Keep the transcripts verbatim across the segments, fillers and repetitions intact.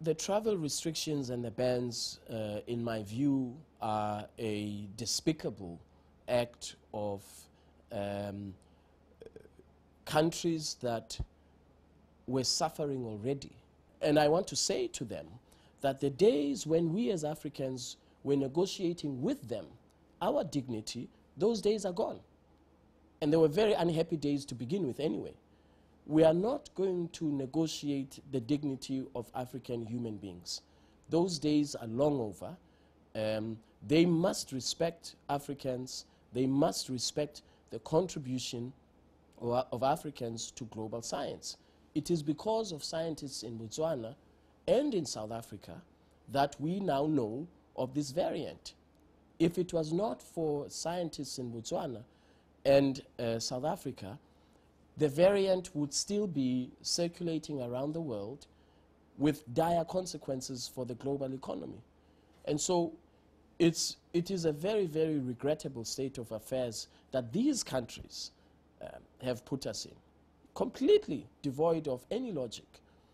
the travel restrictions and the bans, uh, in my view, are a despicable act of um, countries that were suffering already. And I want to say to them that the days when we as Africans were negotiating with them our dignity, those days are gone. And they were very unhappy days to begin with anyway. We are not going to negotiate the dignity of African human beings. Those days are long over. Um, they must respect Africans. They must respect the contribution of, of Africans to global science. It is because of scientists in Botswana and in South Africa that we now know of this variant. If it was not for scientists in Botswana and uh, South Africa, the variant would still be circulating around the world with dire consequences for the global economy. And so it's, it is a very, very regrettable state of affairs that these countries uh, have put us in, completely devoid of any logic.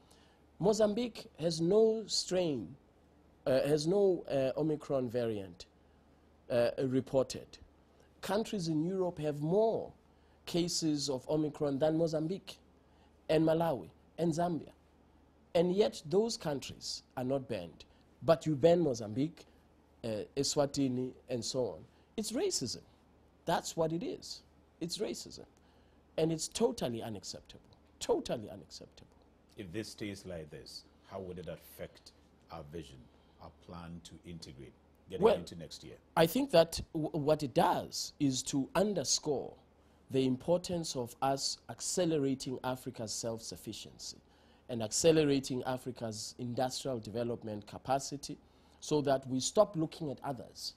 Mozambique has no strain, uh, has no uh, Omicron variant uh, reported. Countries in Europe have more cases of Omicron than Mozambique and Malawi and Zambia. And yet those countries are not banned. But you ban Mozambique, uh, Eswatini, and so on. It's racism. That's what it is. It's racism. And it's totally unacceptable. Totally unacceptable. If this stays like this, how would it affect our vision, our plan to integrate getting well, into next year? I think that w what it does is to underscore the importance of us accelerating Africa's self-sufficiency and accelerating Africa's industrial development capacity so that we stop looking at others,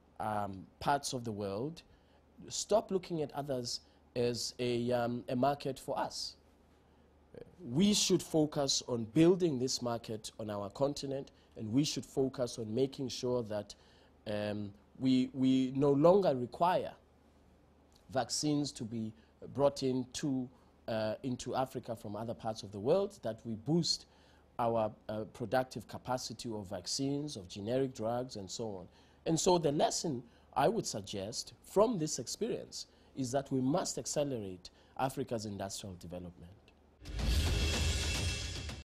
um, parts of the world, stop looking at others as a, um, a market for us. We should focus on building this market on our continent, and we should focus on making sure that um, we, we no longer require vaccines to be brought into, uh, into Africa from other parts of the world, that we boost our uh, productive capacity of vaccines, of generic drugs, and so on. And so the lesson I would suggest from this experience is that we must accelerate Africa's industrial development.